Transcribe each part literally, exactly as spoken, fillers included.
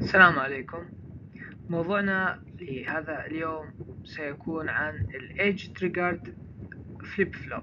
السلام عليكم. موضوعنا لهذا اليوم سيكون عن ال Edge Triggered Flip Flop.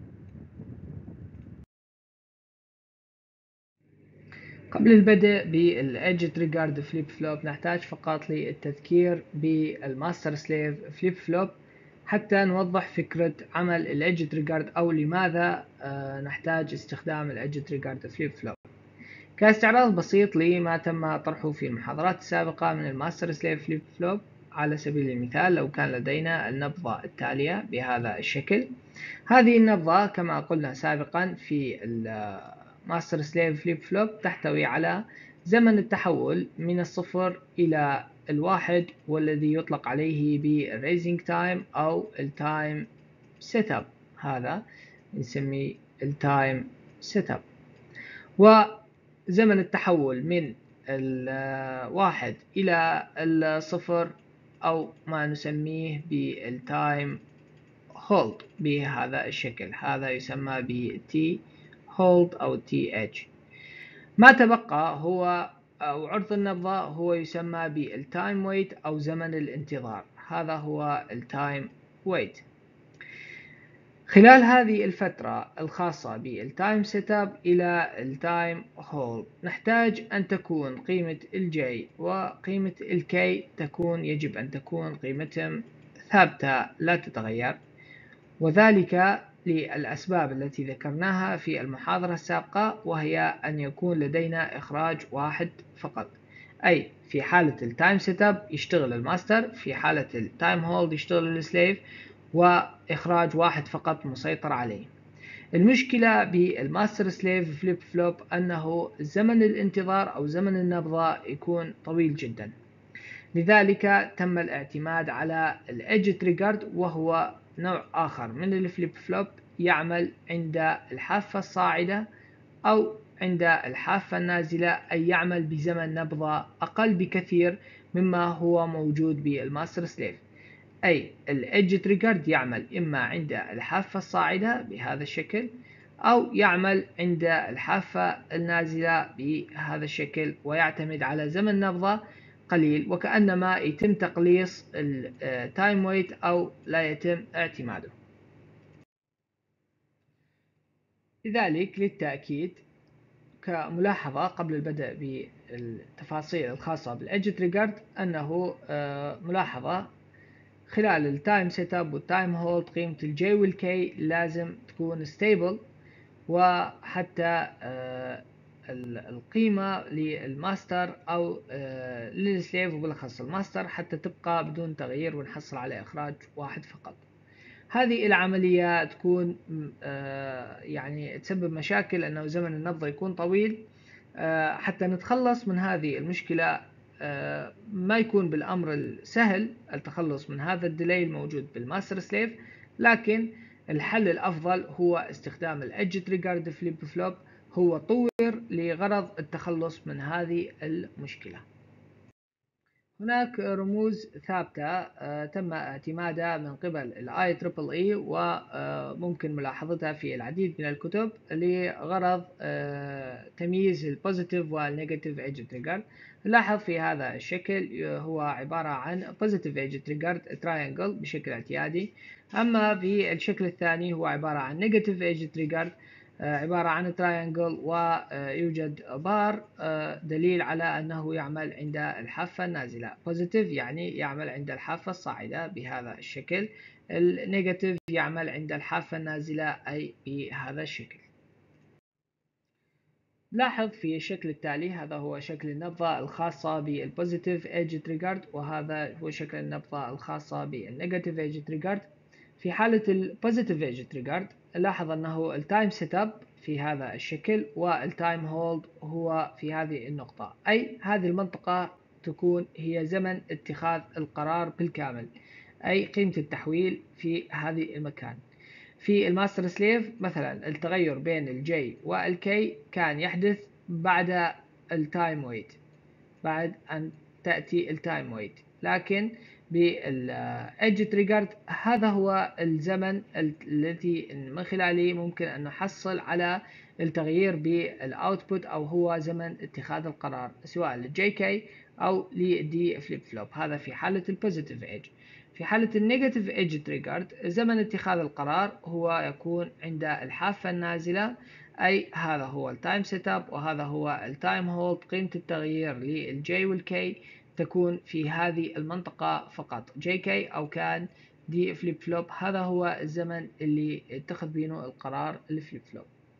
قبل البدء بال Edge Triggered Flip Flop نحتاج فقط للتذكير بالماستر سليف فليب فلوب حتى نوضح فكرة عمل ال Edge Triggered أو لماذا نحتاج استخدام ال Edge Triggered Flip Flop. كاستعراض بسيط لما تم طرحه في المحاضرات السابقة من الماستر سليف فليب فلوب، على سبيل المثال لو كان لدينا النبضة التالية بهذا الشكل. هذه النبضة كما قلنا سابقا في الماستر سليف فليب فلوب تحتوي على زمن التحول من الصفر إلى الواحد، والذي يطلق عليه بالريزنج تايم أو التايم سيت اب. هذا نسميه التايم سيت اب. وزمن التحول من الواحد إلى الصفر أو ما نسميه بالتايم هولد بهذا الشكل، هذا يسمى بالتي هولد أو تي اتش. ما تبقى هو أو عرض النبضة هو يسمى بالتايم ويت أو زمن الانتظار، هذا هو التايم ويت. خلال هذه الفترة الخاصة بالتايم سيت اب إلى التايم هولد نحتاج أن تكون قيمة الجي وقيمة الكي تكون يجب أن تكون قيمتهم ثابتة لا تتغير، وذلك للأسباب التي ذكرناها في المحاضرة السابقة، وهي أن يكون لدينا إخراج واحد فقط، أي في حالة التايم سيت اب يشتغل الماستر، في حالة التايم هولد يشتغل السليف، وإخراج واحد فقط مسيطر عليه. المشكلة بالماستر سليف فليب فلوب أنه زمن الانتظار أو زمن النبضة يكون طويل جدا، لذلك تم الاعتماد على الإيدج تريجرد، وهو نوع آخر من الفليب فلوب يعمل عند الحافة الصاعدة أو عند الحافة النازلة، أي يعمل بزمن نبضة أقل بكثير مما هو موجود بالماستر سليف. أي الإيدج تريجرد يعمل إما عند الحافة الصاعدة بهذا الشكل أو يعمل عند الحافة النازلة بهذا الشكل، ويعتمد على زمن نبضة قليل، وكأنما يتم تقليص التايم ويت أو لا يتم اعتماده. لذلك للتأكيد كملاحظة قبل البدء بالتفاصيل الخاصة بالإيدج تريجرد، أنه ملاحظة خلال التايم سيت اب والتايم هولد قيمة الجي والكي لازم تكون ستيبل، وحتى القيمة للماستر أو للسليف وبالأخص الماستر حتى تبقى بدون تغيير ونحصل على إخراج واحد فقط. هذه العملية تكون يعني تسبب مشاكل، أنه زمن النبضة يكون طويل. حتى نتخلص من هذه المشكلة ما يكون بالأمر السهل التخلص من هذا الديلي الموجود بالماستر سليف، لكن الحل الأفضل هو استخدام الإيدج تريجرد فليب فلوب، هو طور لغرض التخلص من هذه المشكلة. هناك رموز ثابتة تم اعتمادها من قبل ال آي تريبل إي وممكن ملاحظتها في العديد من الكتب لغرض تمييز البوزيتيف والنيجاتيف ايدج تريجر. نلاحظ في هذا الشكل هو عبارة عن بوزيتيف ايدج تريجر تراينجل بشكل اعتيادي، أما في الشكل الثاني هو عبارة عن نيجاتيف ايدج تريجر عبارة عن تراينجل، ويوجد بار دليل على أنه يعمل عند الحافة النازلة. بوزيتيف يعني يعمل عند الحافة الصاعدة بهذا الشكل، النيجاتيف يعمل عند الحافة النازلة أي بهذا الشكل. لاحظ في الشكل التالي، هذا هو شكل النبضة الخاصة بالبوزيتيف ايدج تريجرد، وهذا هو شكل النبضة الخاصة بالنيجاتيف ايدج تريجرد. في حالة البوزيتيف ايدج تريجرد لاحظ أنه التايم سيت اب في هذا الشكل والتايم هولد هو في هذه النقطة، أي هذه المنطقة تكون هي زمن اتخاذ القرار بالكامل، أي قيمة التحويل في هذه المكان. في الماستر سليف مثلا التغير بين الجي والكي كان يحدث بعد التايم ويت، بعد أن تأتي التايم ويت، لكن بالإيدج تريجرد هذا هو الزمن الذي من خلاله ممكن أن نحصل على التغيير بالاوتبوت أو هو زمن اتخاذ القرار سواء للجي كي أو للدي فليب فلوب. هذا في حالة البوزيتيف ايدج. في حالة النيجاتيف ايدج تريجرد زمن اتخاذ القرار هو يكون عند الحافة النازلة، أي هذا هو التايم سيت اب وهذا هو التايم هولد. قيمة التغيير للجي والكي تكون في هذه المنطقة فقط، جي كي أو كان دي فليب فلوب. هذا هو الزمن اللي اتخذ بينه القرار الفليب فلوب.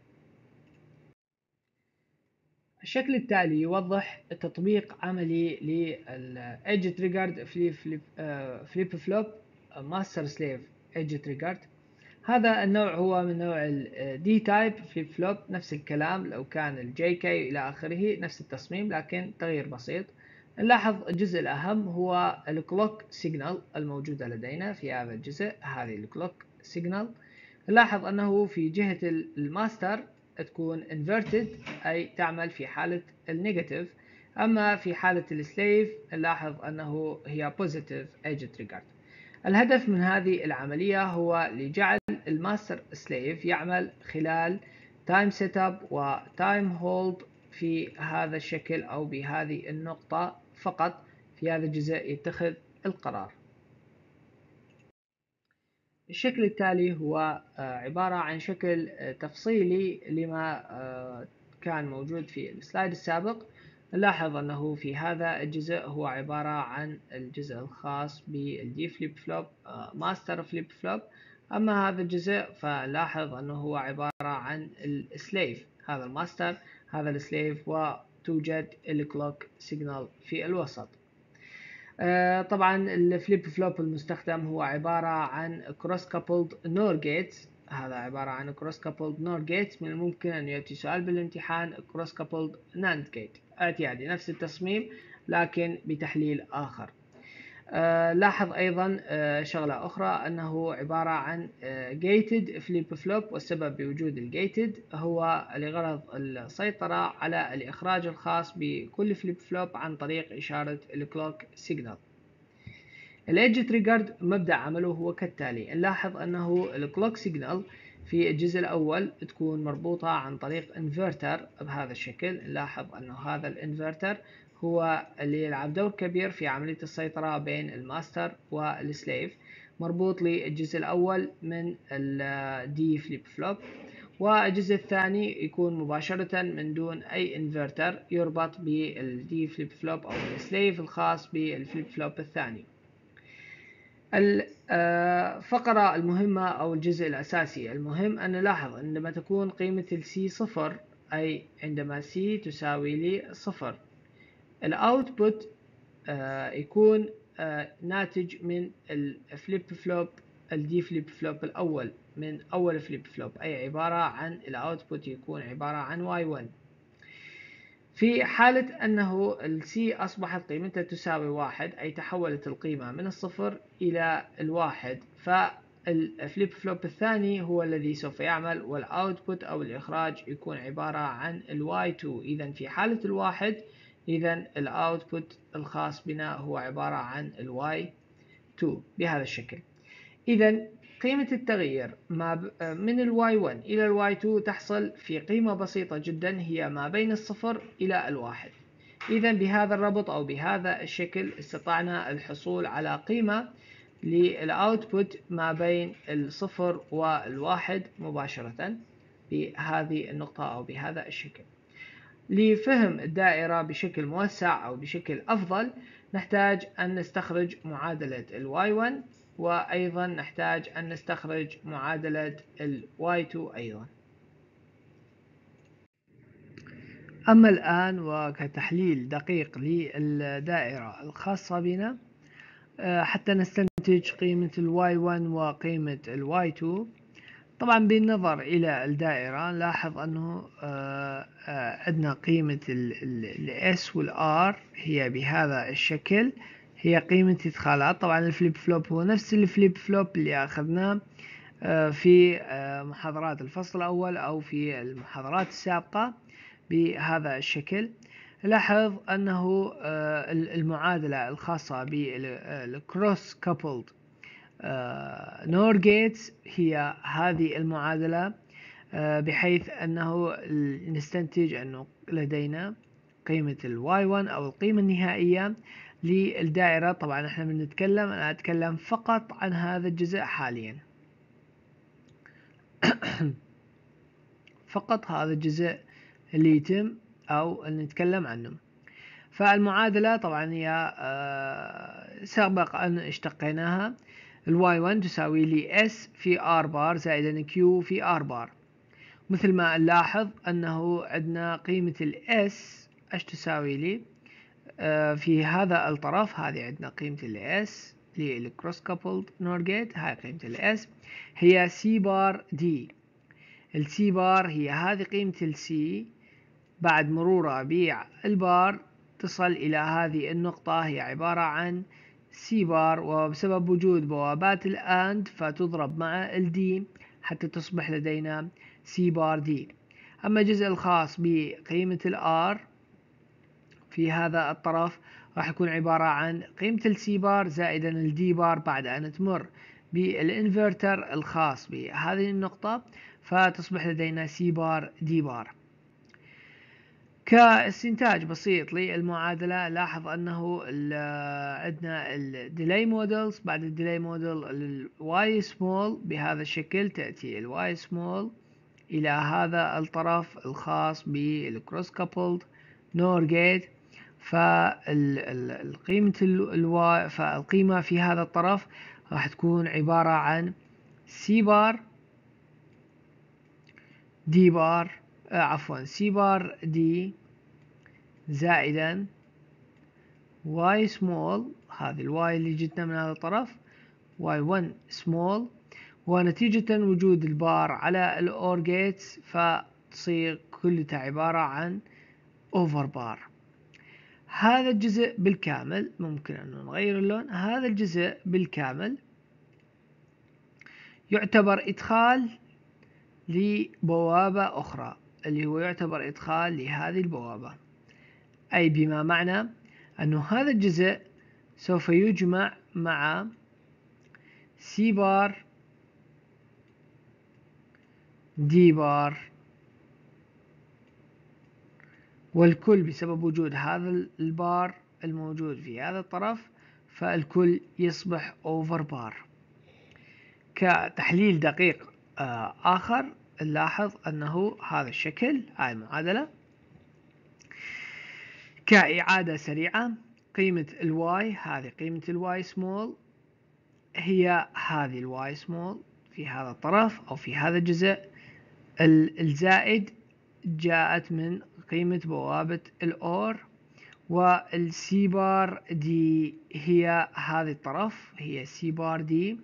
الشكل التالي يوضح تطبيق عملي للإيدج تريجرد فليب فليب فليب فلوب ماستر سليف إيدج تريجرد. هذا النوع هو من نوع الدي تايب فليب فلوب، نفس الكلام لو كان الجي كي إلى آخره، نفس التصميم لكن تغيير بسيط. نلاحظ الجزء الأهم هو الكلوك سيجنال الموجودة لدينا في هذا الجزء، هذه الكلوك سيجنال. نلاحظ أنه في جهة الماستر تكون inverted أي تعمل في حالة النيجاتيف، أما في حالة السليف نلاحظ أنه هي positive edge triggered. الهدف من هذه العملية هو لجعل الماستر سليف يعمل خلال تايم سيت اب وتايم هولد في هذا الشكل أو بهذه النقطة فقط. في هذا الجزء يتخذ القرار. الشكل التالي هو عبارة عن شكل تفصيلي لما كان موجود في السلايد السابق. نلاحظ أنه في هذا الجزء هو عبارة عن الجزء الخاص بالدي فليب فلوب ماستر فليب فلوب، أما هذا الجزء فلاحظ أنه هو عبارة عن السليف، هذا الماستر هذا السليف، وتوجد الكلوك سيجنال في الوسط. آه طبعا الفليب فلوب المستخدم هو عبارة عن كروس كابلد نور جيتس. هذا عبارة عن كروس كابلد نور جيتس. من الممكن أن يأتي سؤال بالامتحان كروس كابلد ناند جيت، اعتيادي نفس التصميم لكن بتحليل آخر. آه لاحظ أيضا آه شغلة أخرى أنه عبارة عن جيتد فليب فلوب، والسبب بوجود الجيتد هو لغرض السيطرة على الإخراج الخاص بكل فليب فلوب عن طريق إشارة الكلوك سيجنال. الإيدج تريجرد مبدأ عمله هو كالتالي. نلاحظ أنه الكلوك سيجنال في الجزء الأول تكون مربوطة عن طريق انفرتر بهذا الشكل. نلاحظ أنه هذا الانفرتر هو اللي يلعب دور كبير في عملية السيطرة بين الماستر والسليف، مربوط للجزء الأول من الدي فليب فلوب، والجزء الثاني يكون مباشرة من دون أي انفرتر يربط بالدي فليب فلوب أو السليف الخاص بالفليب فلوب الثاني. الفقرة المهمة أو الجزء الأساسي المهم أن نلاحظ عندما تكون قيمة السي صفر، أي عندما سي تساوي لي صفر، الأوتبوت يكون ناتج من الفليب فلوب الدي فليب فلوب الأول، من أول فليب فلوب، أي عبارة عن الأوتبوت يكون عبارة عن واي واحد. في حالة أنه السي أصبحت قيمتها تساوي واحد، أي تحولت القيمة من الصفر إلى الواحد، فالفليب فلوب الثاني هو الذي سوف يعمل، والأوتبوت أو الإخراج يكون عبارة عن الواي اثنين. إذا في حالة الواحد إذا الأوتبوت الخاص بنا هو عبارة عن الواي اثنين بهذا الشكل. إذا قيمة التغيير ما من الواي واحد إلى الواي اثنين تحصل في قيمة بسيطة جدا، هي ما بين الصفر إلى الواحد. إذا بهذا الربط أو بهذا الشكل استطعنا الحصول على قيمة للأوتبوت ما بين الصفر والواحد مباشرة بهذه النقطة أو بهذا الشكل. لفهم الدائرة بشكل موسع أو بشكل أفضل نحتاج أن نستخرج معادلة ال واي واحد، وأيضا نحتاج أن نستخرج معادلة ال واي اثنين أيضا. أما الآن وكتحليل دقيق للدائرة الخاصة بنا حتى نستنتج قيمة ال واي واحد وقيمة ال واي اثنين. طبعا بالنظر إلى الدائرة نلاحظ أنه عندنا قيمة ال S وال R هي بهذا الشكل، هي قيمة إدخالات. طبعا الفليب فلوب هو نفس الفليب فلوب اللي أخذناه في محاضرات الفصل الأول أو في المحاضرات السابقة بهذا الشكل. لاحظ أنه المعادلة الخاصة بالكروس كابلد نور جيتس هي هذه المعادلة بحيث أنه نستنتج أنه لدينا قيمة ال واي واحد أو القيمة النهائية للدائرة. طبعا احنا بنتكلم أنا أتكلم فقط عن هذا الجزء حاليا فقط هذا الجزء اللي يتم أو اللي نتكلم عنه. فالمعادلة طبعا هي سبق أن اشتقيناها. ال واي واحد تساوي لي S في R بار زائدا Q في R بار. مثل ما نلاحظ أنه عندنا قيمة ال S ايش تساوي لي في هذا الطرف. هذه عندنا قيمة ال S للكروس كابلد نور جيت. هاي قيمة ال S هي C بار D. ال C بار هي هذه قيمة ال C بعد مرورها بالبار تصل إلى هذه النقطة، هي عبارة عن C بار، وبسبب وجود بوابات الأند فتضرب مع ال D حتى تصبح لدينا C بار D. أما الجزء الخاص بقيمة ال R في هذا الطرف راح يكون عبارة عن قيمة ال C بار زائدا ال D بار بعد أن تمر بالانفرتر الخاص بهذه النقطة فتصبح لدينا C بار D بار. كاستنتاج بسيط للمعادلة لاحظ أنه عندنا الديلي مودلز. بعد الديلي موديل الواي سمول بهذا الشكل، تأتي الواي سمول إلى هذا الطرف الخاص بالكروس كابلد نور جيت. فالقيمة الواي فالقيمة في هذا الطرف راح تكون عبارة عن سي بار دي بار آه عفوا سي بار دي زائدا واي سمول. هذه الواي اللي جتنا من هذا الطرف واي واحد سمول، ونتيجة وجود البار على الأور جيتس فتصير كلها عبارة عن أوفر بار. هذا الجزء بالكامل ممكن أن نغير اللون. هذا الجزء بالكامل يعتبر إدخال لبوابة أخرى، اللي هو يعتبر إدخال لهذه البوابة، أي بما معنى أنه هذا الجزء سوف يجمع مع سي بار دي بار، والكل بسبب وجود هذا البار الموجود في هذا الطرف فالكل يصبح أوفر بار. كتحليل دقيق آخر نلاحظ أنه هذا الشكل، هاي المعادلة. كإعادة سريعة، قيمة الواي هذه قيمة الواي سمول هي هذه الواي سمول في هذا الطرف أو في هذا الجزء. الزائد جاءت من قيمة بوابة الأور، والسي بار دي هي هذه الطرف هي سي بار دي،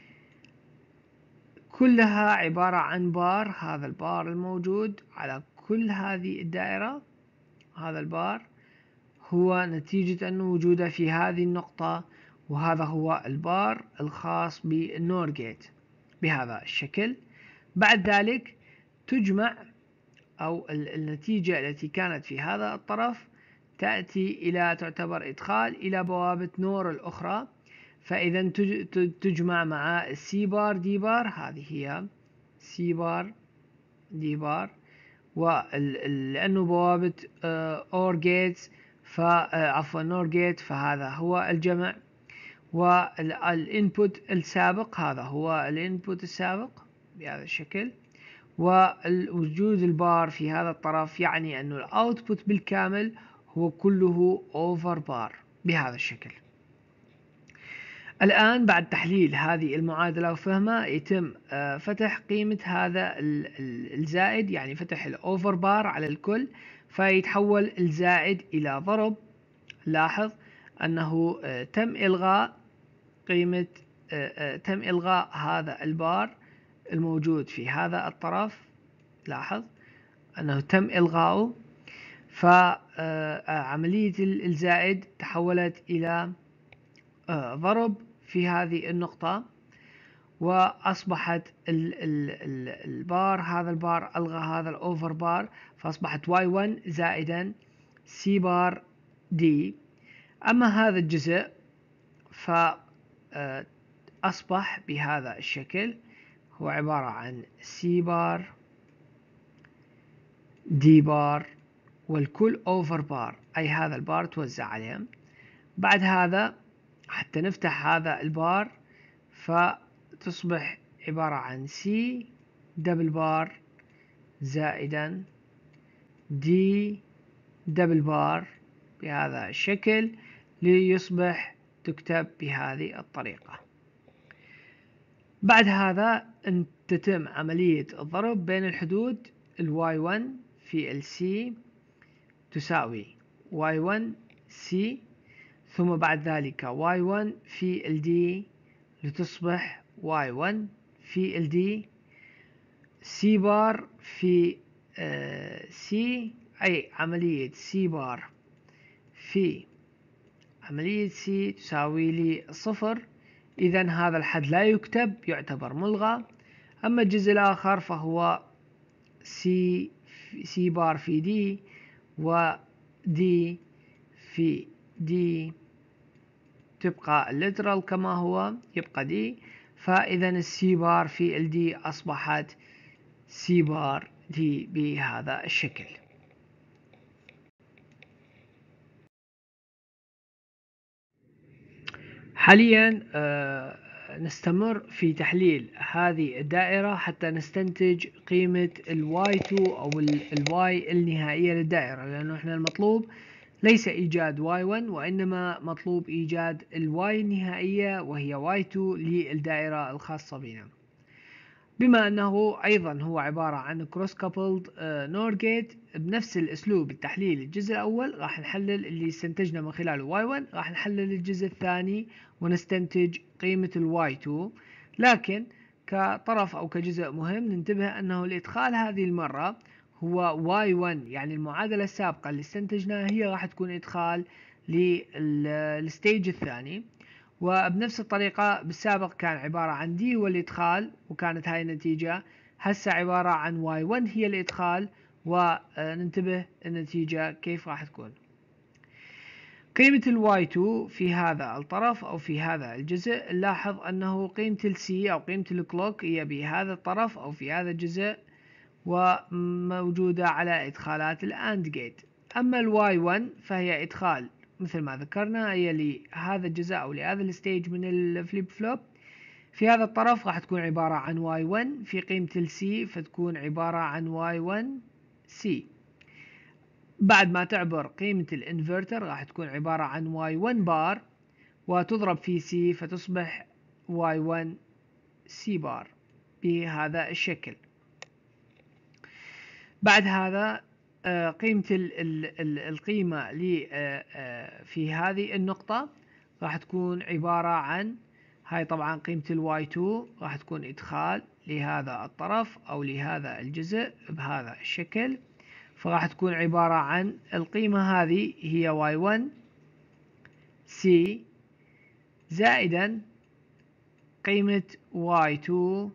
كلها عبارة عن بار. هذا البار الموجود على كل هذه الدائرة، هذا البار هو نتيجة أنه وجوده في هذه النقطة، وهذا هو البار الخاص بالنور جيت بهذا الشكل. بعد ذلك تجمع أو النتيجة التي كانت في هذا الطرف تأتي إلى تعتبر إدخال إلى بوابة نور الأخرى، فإذا تجمع مع السي بار دي بار. هذه هي سي بار دي بار، ولأنه بوابة أور جيتس فعفوا نور جيت فهذا هو الجمع، والإنبوت السابق هذا هو الإنبوت السابق بهذا الشكل، ووجود البار في هذا الطرف يعني أنه الأوتبوت بالكامل هو كله أوفر بار بهذا الشكل. الآن بعد تحليل هذه المعادلة وفهمها يتم فتح قيمة هذا الزائد، يعني فتح الأوفر بار على الكل، فيتحول الزائد إلى ضرب. لاحظ أنه تم إلغاء قيمة تم إلغاء هذا البار الموجود في هذا الطرف. لاحظ أنه تم إلغاؤه، فعملية الزائد تحولت إلى ضرب في هذه النقطة، وأصبحت البار هذا البار ألغى هذا الأوفر بار، فأصبحت واي واحد زائدا سي بار دي. أما هذا الجزء فأصبح بهذا الشكل، هو عبارة عن سي بار دي بار، والكل اوفر بار، اي هذا البار توزع عليهم. بعد هذا حتى نفتح هذا البار فتصبح عبارة عن سي دبل بار زائدا دي دبل بار بهذا الشكل، ليصبح تكتب بهذه الطريقة. بعد هذا أن تتم عملية الضرب بين الحدود. الواي واحد في السي تساوي واي واحد سي، ثم بعد ذلك واي واحد في الدي لتصبح واي واحد في الدي، سي بار في سي uh, أي عملية سي بار في عملية سي تساوي لي صفر. إذا هذا الحد لا يكتب، يعتبر ملغى. أما الجزء الآخر فهو سي سي بار في دي، ودي في دي تبقى الليترال كما هو، يبقى دي. فإذا السي بار في الدي أصبحت سي بار دي بهذا الشكل. حاليا آه نستمر في تحليل هذه الدائرة حتى نستنتج قيمة الواي اثنين أو الواي النهائية للدائرة، لأنه احنا المطلوب ليس إيجاد واي واحد، وإنما مطلوب إيجاد الواي النهائية وهي واي اثنين للدائرة الخاصة بنا. بما أنه أيضا هو عبارة عن cross coupled نور جيت، بنفس الأسلوب التحليل الجزء الأول راح نحلل اللي استنتجنا من خلاله واي واحد، راح نحلل الجزء الثاني ونستنتج قيمة الواي اثنين. لكن كطرف أو كجزء مهم ننتبه أنه الإدخال هذه المرة هو واي واحد، يعني المعادلة السابقة اللي استنتجناها هي راح تكون إدخال للستيج الثاني. وبنفس الطريقة بالسابق كان عبارة عن دي هو الإدخال وكانت هاي النتيجة، هسه عبارة عن واي واحد هي الإدخال، وننتبه النتيجة كيف راح تكون. قيمة الواي اثنين في هذا الطرف أو في هذا الجزء، نلاحظ أنه قيمة السي أو قيمة الكلوك هي بهذا الطرف أو في هذا الجزء، وموجودة على إدخالات الأند جيت. أما الواي واحد فهي إدخال مثل ما ذكرنا هي لهذا الجزء أو لهذا الستيج من الفليب فلوب. في هذا الطرف راح تكون عبارة عن واي واحد في قيمة السي، فتكون عبارة عن واي واحد سي. بعد ما تعبر قيمة الانفرتر راح تكون عبارة عن واي واحد بار وتضرب في سي فتصبح واي واحد سي بار بهذا الشكل. بعد هذا قيمة القيمة في هذه النقطة راح تكون عبارة عن هاي طبعا قيمة الواي اثنين راح تكون إدخال لهذا الطرف أو لهذا الجزء بهذا الشكل، فراح تكون عبارة عن القيمة هذه هي واي واحد سي زائدا قيمة واي اثنين.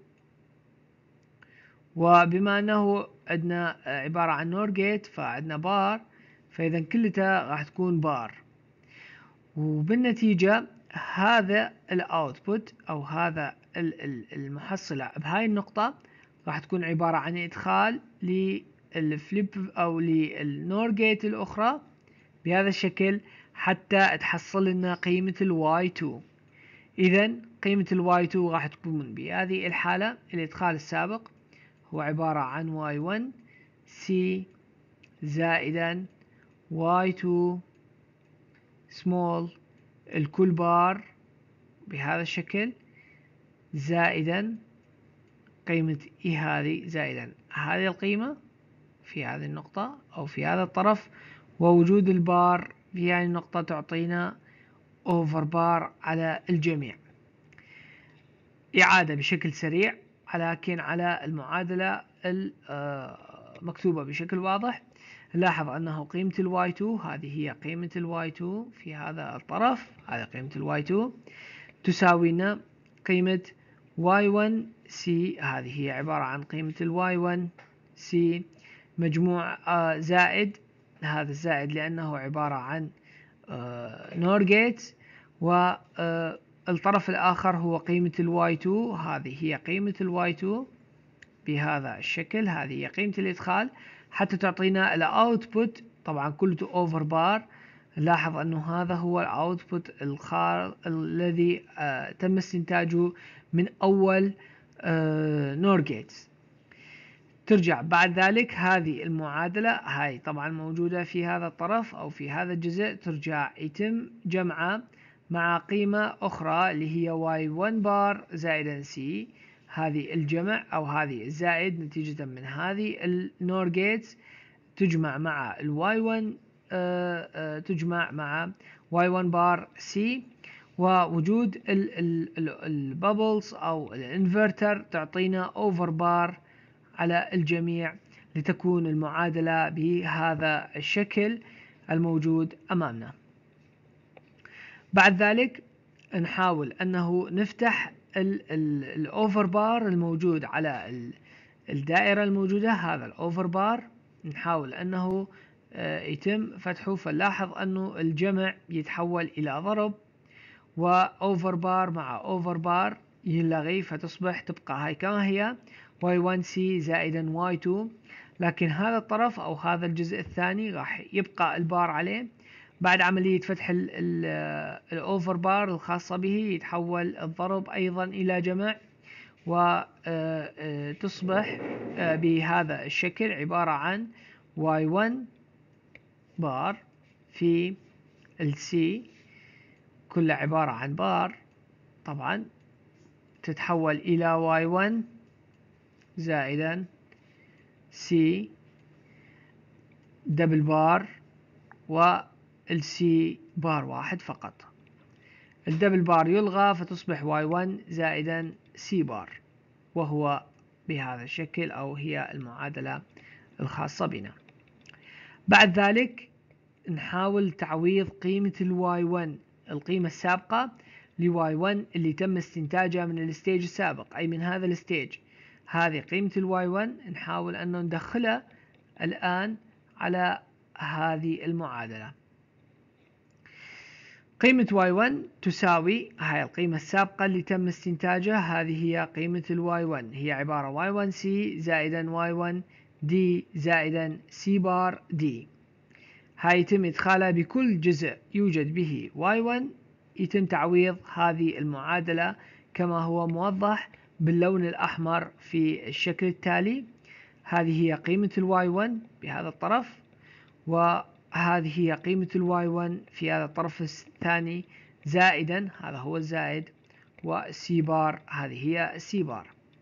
وبما أنه عندنا عبارة عن نور جيت فعندنا بار، فإذا كلتها راح تكون بار. وبالنتيجة هذا الاوتبوت أو هذا المحصلة بهاي النقطة راح تكون عبارة عن إدخال للفليب أو للنور جيت الأخرى بهذا الشكل حتى تحصل لنا قيمة الواي اثنين. إذا قيمة الواي اثنين راح تكون بهذه الحالة الإدخال السابق هو عبارة عن واي واحد سي زائدا واي اثنين small الكل بار بهذا الشكل زائدا قيمة اي هذه زائدا هذه القيمة في هذه النقطة أو في هذا الطرف، ووجود البار في هذه النقطة تعطينا اوفر بار على الجميع. إعادة بشكل سريع لكن على المعادلة المكتوبة بشكل واضح. نلاحظ أنه قيمة الواي اثنين هذه هي قيمة الواي اثنين في هذا الطرف، هذه قيمة الواي اثنين تساوي لنا قيمة واي واحد سي، هذه هي عبارة عن قيمة الواي واحد سي مجموع زائد هذا الزائد لأنه عبارة عن نور جيت، والطرف الآخر هو قيمة الواي اثنين، هذه هي قيمة الواي اثنين بهذا الشكل، هذه هي قيمة الإدخال. حتى تعطينا الاوتبوت. طبعا كله اوفر بار. نلاحظ انه هذا هو الاوتبوت الخار الذي آه تم استنتاجه من اول آه نور جيتس. ترجع بعد ذلك هذه المعادلة هاي طبعا موجودة في هذا الطرف أو في هذا الجزء، ترجع يتم جمعها مع قيمة أخرى اللي هي واي واحد بار زائدا سي. هذه الجمع أو هذه الزائد نتيجة من هذه النور جيتس تجمع مع الواي واحد آه آه تجمع مع واي واحد بار سي، ووجود البابلز أو الانفرتر تعطينا أوفر بار على الجميع لتكون المعادلة بهذا الشكل الموجود أمامنا. بعد ذلك نحاول أنه نفتح الأوفر بار الموجود على الدائرة الموجودة، هذا الأوفر بار نحاول أنه يتم فتحه. فنلاحظ أنه الجمع يتحول إلى ضرب، وأوفر بار مع أوفر بار ينلغي، فتصبح تبقى هاي كما هي واي واحد سي زائدا واي اثنين. لكن هذا الطرف أو هذا الجزء الثاني راح يبقى البار عليه. بعد عملية فتح الأوفر بار الخاصة به يتحول الضرب أيضا إلى جمع، وتصبح بهذا الشكل عبارة عن واي واحد بار في السي، كلها عبارة عن بار طبعا تتحول إلى واي واحد زائدا سي دبل بار والسي بار واحد فقط. الدبل بار يلغى فتصبح واي واحد زائدا سي بار، وهو بهذا الشكل أو هي المعادلة الخاصة بنا. بعد ذلك نحاول تعويض قيمة الواي واحد، القيمة السابقة لواي واحد اللي تم استنتاجها من الستيج السابق، أي من هذا الستيج. هذه قيمة الواي واحد نحاول أن ندخلها الآن على هذه المعادلة. قيمة واي واحد تساوي هاي القيمة السابقة اللي تم استنتاجها، هذه هي قيمة الواي واحد، هي عبارة واي واحد سي زائدا واي واحد دي زائدا سي بار دي. هاي يتم إدخالها بكل جزء يوجد به واي واحد، يتم تعويض هذه المعادلة كما هو موضح باللون الأحمر في الشكل التالي. هذه هي قيمة الواي واحد بهذا الطرف، وهذه هي قيمة الواي واحد في هذا الطرف الثاني زائدا، هذا هو الزائد، والسي بار هذه هي السي بار.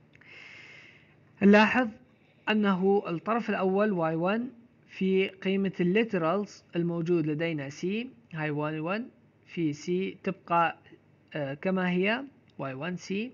نلاحظ أنه الطرف الأول واي واحد في قيمة الليترالز الموجود لدينا سي، هاي واي واحد في سي تبقى آه كما هي واي واحد سي.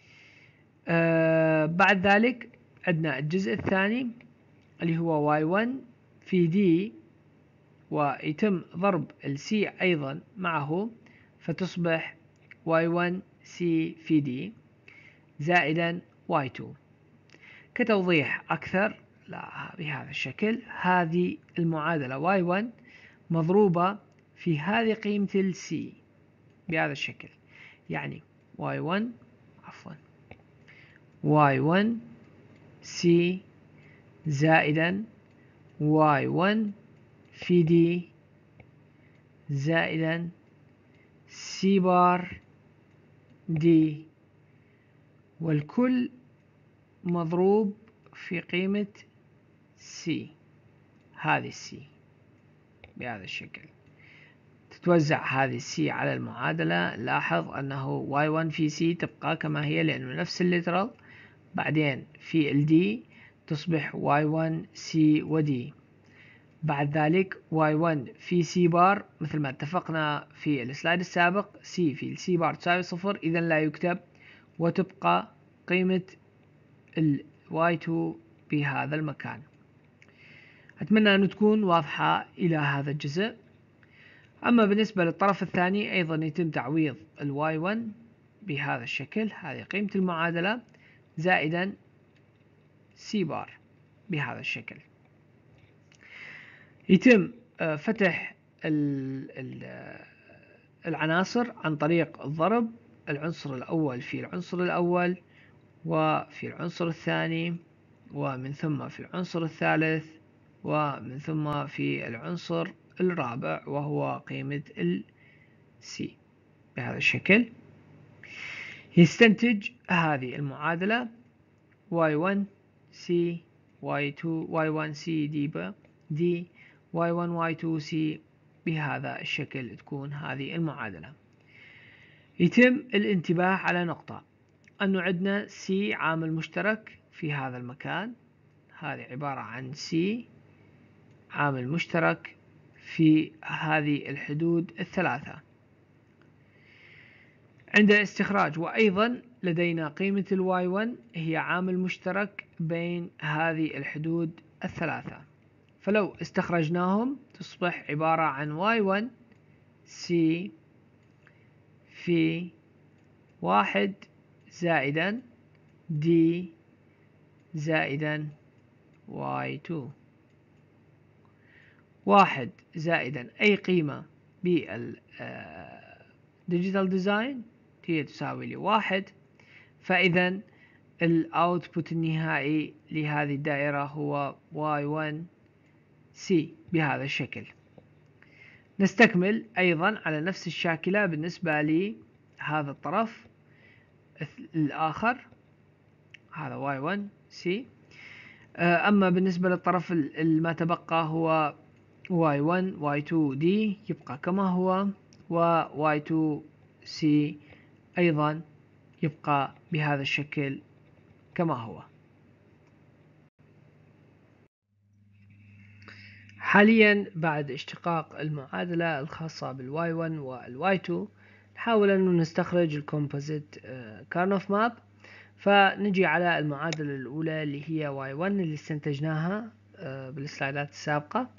آه بعد ذلك عندنا الجزء الثاني اللي هو واي واحد في دي، ويتم ضرب السي أيضا معه فتصبح واي واحد سي في دي زائدا واي اثنين. كتوضيح أكثر لا بهذا الشكل، هذه المعادلة واي واحد مضروبة في هذه قيمة السي بهذا الشكل، يعني واي واحد عفوا واي واحد سي زائدا واي واحد في دي زائدا سي بار دي، والكل مضروب في قيمة سي، هذه السي بهذا الشكل. تتوزع هذه السي على المعادلة. لاحظ أنه واي واحد في سي تبقى كما هي لأنه نفس الليترال، بعدين في الدي تصبح واي واحد سي ودي. بعد ذلك واي واحد في سي بار مثل ما اتفقنا في السلايد السابق، سي في السي بار تساوي صفر، إذا لا يكتب، وتبقى قيمة ال واي اثنين بهذا المكان. أتمنى أن تكون واضحة إلى هذا الجزء. أما بالنسبة للطرف الثاني أيضا يتم تعويض ال واي واحد بهذا الشكل، هذه قيمة المعادلة زائدا سي بار بهذا الشكل. يتم فتح العناصر عن طريق الضرب العنصر الأول في العنصر الأول وفي العنصر الثاني ومن ثم في العنصر الثالث ومن ثم في العنصر الرابع وهو قيمة ال C بهذا الشكل. يستنتج هذه المعادلة واي ون سي واي تو واي ون سي دي دي واي ون واي تو سي بهذا الشكل تكون هذه المعادلة. يتم الانتباه على نقطة، أنه عندنا C عامل مشترك في هذا المكان، هذه عبارة عن C عامل مشترك في هذه الحدود الثلاثة عند استخراج. وأيضا لدينا قيمة ال واي ون هي عامل مشترك بين هذه الحدود الثلاثة، فلو استخرجناهم تصبح عبارة عن واي ون سي في واحد زائدا دي زائدا واي تو. واحد زائدا أي قيمة بالديجيتال ديزاين هي تساوي لي واحد، فإذا الأوتبوت النهائي لهذه الدائرة هو واي ون سي بهذا الشكل. نستكمل أيضا على نفس الشاكلة بالنسبة لهذا الطرف الآخر، هذا واي ون سي. أما بالنسبة للطرف ما تبقى هو واي ون واي تو دي يبقى كما هو، و واي تو سي أيضا يبقى بهذا الشكل كما هو. حاليا بعد اشتقاق المعادلة الخاصة بالواي ون والواي تو نحاول أن نستخرج الكومبوزيت كارنوف ماب. فنجي على المعادلة الأولى اللي هي واي ون اللي استنتجناها بالسلايدات السابقة،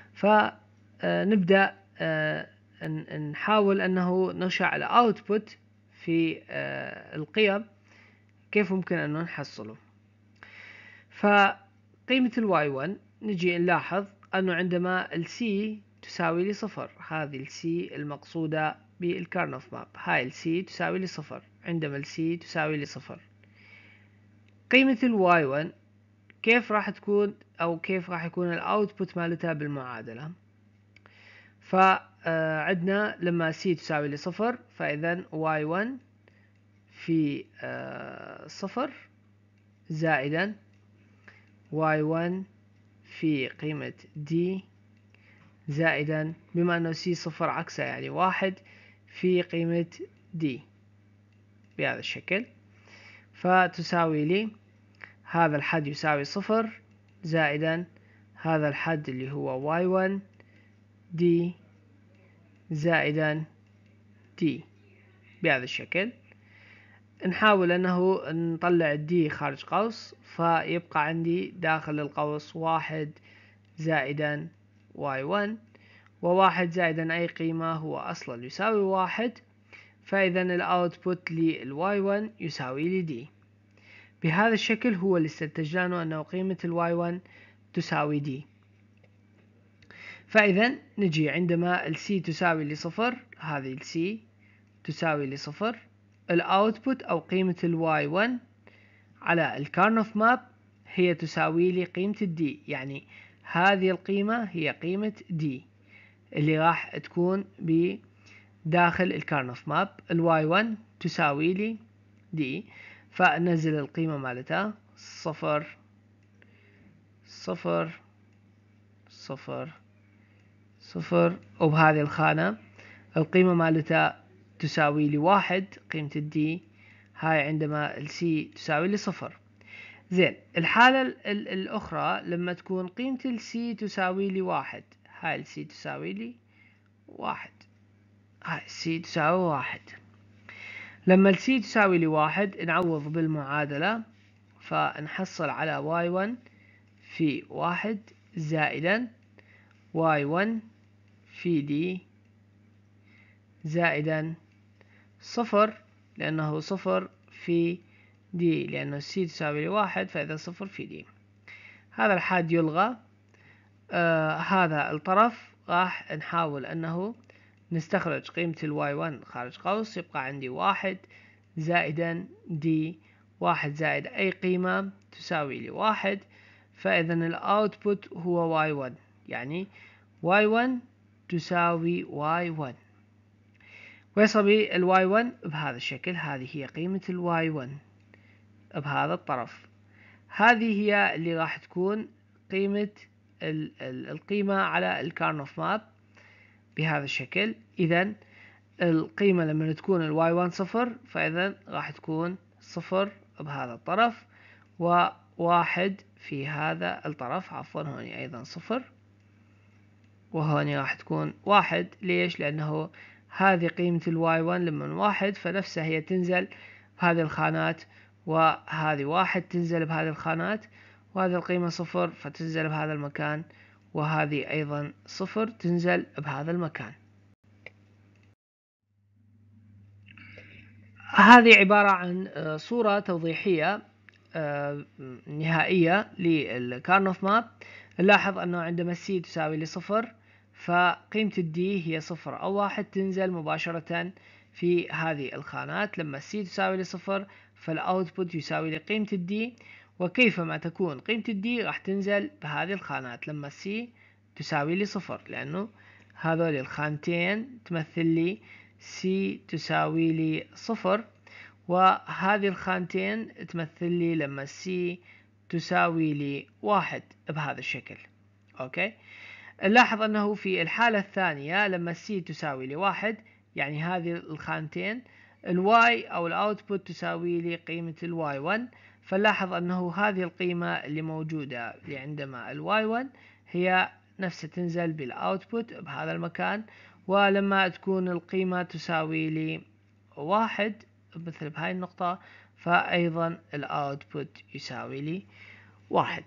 فنبدأ نحاول أنه نشع الأوتبوت في القيم كيف ممكن أن نحصله. فقيمة الواي ون نجي نلاحظ أنه عندما ال C تساوي لي صفر، هذه ال C المقصودة بالكارنوف ماب، هاي ال C تساوي لي صفر. عندما ال C تساوي لي صفر، قيمة ال واي ون كيف راح تكون أو كيف راح يكون الأوتبوت مالتها بالمعادلة؟ فعندنا لما C تساوي لي صفر، فإذا واي ون في صفر زائدا واي ون في قيمة D زائدا، بما أنه C صفر عكسه يعني واحد، في قيمة D بهذا الشكل. فتساوي لي هذا الحد يساوي صفر زائدا هذا الحد اللي هو واي ون D زائدا D بهذا الشكل. نحاول أنه نطلع الدي خارج قوس، فيبقى عندي داخل القوس واحد زائدا واي ون، وواحد زائدا أي قيمة هو أصلا يساوي واحد، فإذا الأوتبوت للواي ون يساوي لي دي. بهذا الشكل هو اللي استنتجناه أنه قيمة الواي ون تساوي دي. فإذا نجي عندما ال C تساوي لصفر، هذه ال C تساوي لصفر، الأوتبوت أو قيمة الواي ون على الكارنوف ماب هي تساوي لي قيمة الدي، يعني هذه القيمة هي قيمة دي اللي راح تكون بداخل الكارنوف ماب. الواي ون تساوي لي دي، فنزل القيمة مالتها صفر صفر صفر صفر، وبهذه الخانة القيمة مالتها تساوي لي واحد، قيمة الدي هاي عندما ال C تساوي لي صفر. زين، الحالة الأخرى لما تكون قيمة ال C تساوي لي واحد، هاي ال C تساوي لي واحد، هاي ال C تساوي واحد. لما ال C تساوي لي واحد نعوض بالمعادلة، فنحصل على واي ون في واحد زائدا واي ون في دي زائدا صفر، لأنه صفر في دي، لأنه C تساوي لي واحد، فإذا صفر في دي. هذا الحاد يلغى. آه هذا الطرف راح نحاول أنه نستخرج قيمة الواي ون خارج قوس، يبقى عندي واحد زائدا دي، واحد زائد أي قيمة تساوي لي واحد، فإذا الأوتبوت هو واي ون، يعني واي ون تساوي واي ون. ويصبي الواي ون بهذا الشكل، هذه هي قيمة الواي ون بهذا الطرف. هذه هي اللي راح تكون قيمة ال ال القيمة على الكارنوف ماب بهذا الشكل. إذا القيمة لما تكون الواي ون صفر، فإذا راح تكون صفر بهذا الطرف وواحد في هذا الطرف. عفوا هوني أيضا صفر، وهوني راح تكون واحد. ليش؟ لأنه هذه قيمة الواي ون لما واحد، فنفسها هي تنزل بهذه الخانات، وهذه واحد تنزل بهذه الخانات، وهذه القيمة صفر فتنزل بهذا المكان، وهذه أيضا صفر تنزل بهذا المكان. هذه عبارة عن صورة توضيحية نهائية للكارنوف ماب. نلاحظ أنه عندما السي تساوي لصفر، فقيمة الدي هي صفر أو واحد تنزل مباشرة في هذه الخانات. لما السي تساوي لصفر، فالأوتبوت يساوي لقيمة الدي، وكيفما تكون قيمة الدي راح تنزل بهذه الخانات لما السي تساوي لصفر، لأنه هذول الخانتين تمثل لي سي تساوي لي صفر، وهذه الخانتين تمثل لي لما سي تساوي لي واحد بهذا الشكل. أوكي، نلاحظ أنه في الحالة الثانية لما سي تساوي لي واحد، يعني هذه الخانتين الواي أو الأوتبوت تساوي لي قيمة الواي ون. فنلاحظ أنه هذه القيمة اللي موجودة اللي عندما الواي ون هي نفسها تنزل بالأوتبوت بهذا المكان، ولما تكون القيمة تساوي لي واحد مثل بهاي النقطة، فأيضا الأوتبوت يساوي لي واحد.